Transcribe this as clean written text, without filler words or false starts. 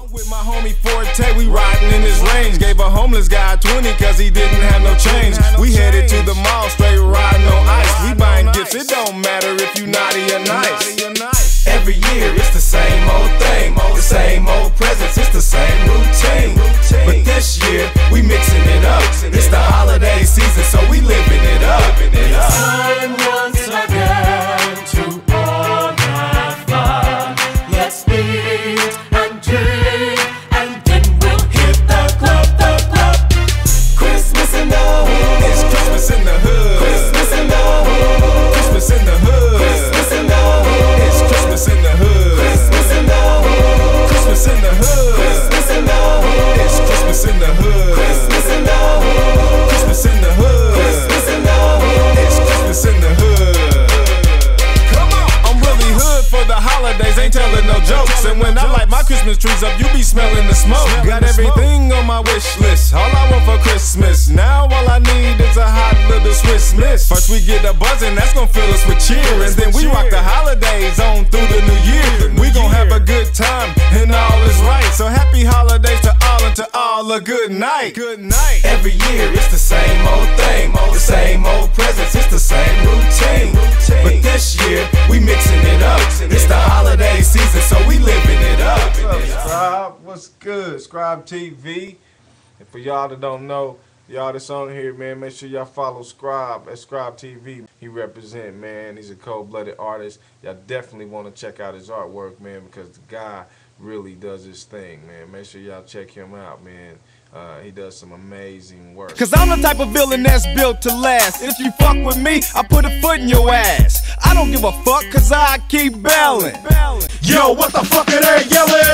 With my homie Forte, we riding in his range. Gave a homeless guy 20 cause he didn't have no change. We headed to the mall, straight riding on ice. We buying gifts, it don't matter if you naughty or nice. Every year it's the same old thing, the same old presents, it's the same routine. But this year we mixing it up. It's the holiday season, so we living it up. It's time once again to all have fun. Let's eat and drink, and then we'll hit the club, Christmas in the hood. It's Christmas in the hood. Christmas in the hood. Christmas in the hood. Christmas in the hood. It's Christmas in the hood. Christmas in the hood. Christmas in the hood. Christmas in the hood. It's Christmas in the hood. Christmas in the hood. Christmas in the hood. Christmas in the hood. It's Christmas in the hood. Come on, I'm really hood for the holidays, ain't telling no jokes. And when I light my Christmas trees up, you be smelling the smoke. Got everything on my wish list, all I want for Christmas. Now all I need is a hot little Swiss Miss. First we get a buzzing, that's gonna fill us with cheer. And then we rock the holidays on through the new year. We gon' have a good time and all is right. So happy holidays to all, and to all a good night. Good night. Every year it's the same old thing, the same old presents, it's the same routine. But this year we mixing it up. It's the holiday season, so we living it up. What's up, Scribe? What's good? Scribe TV. And for y'all that don't know, y'all that's on here, man, make sure y'all follow Scribe at Scribe TV. He represent, man. He's a cold-blooded artist. Y'all definitely want to check out his artwork, man, because the guy really does his thing, man. Make sure y'all check him out, man. He does some amazing work. Cause I'm the type of villain that's built to last. If you fuck with me, I put a foot in your ass. I don't give a fuck cause I keep bailing. Yo, what the fuck are they yelling?